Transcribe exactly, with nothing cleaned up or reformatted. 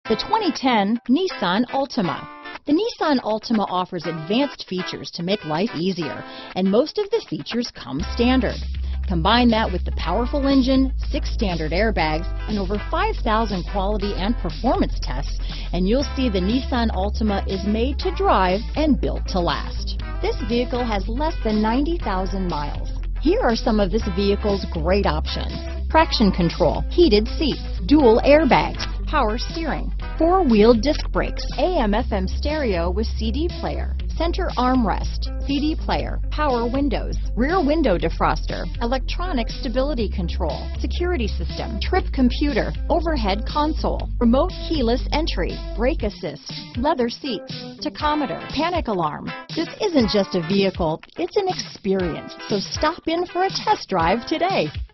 The twenty ten Nissan Altima. The Nissan Altima offers advanced features to make life easier, and most of the features come standard. Combine that with the powerful engine, six standard airbags, and over five thousand quality and performance tests, and you'll see the Nissan Altima is made to drive and built to last. This vehicle has less than ninety thousand miles. Here are some of this vehicle's great options: traction control, heated seats, dual airbags, power steering, four-wheel disc brakes, A M F M stereo with C D player, center armrest, C D player, power windows, rear window defroster, electronic stability control, security system, trip computer, overhead console, remote keyless entry, brake assist, leather seats, tachometer, panic alarm. This isn't just a vehicle, it's an experience, so stop in for a test drive today.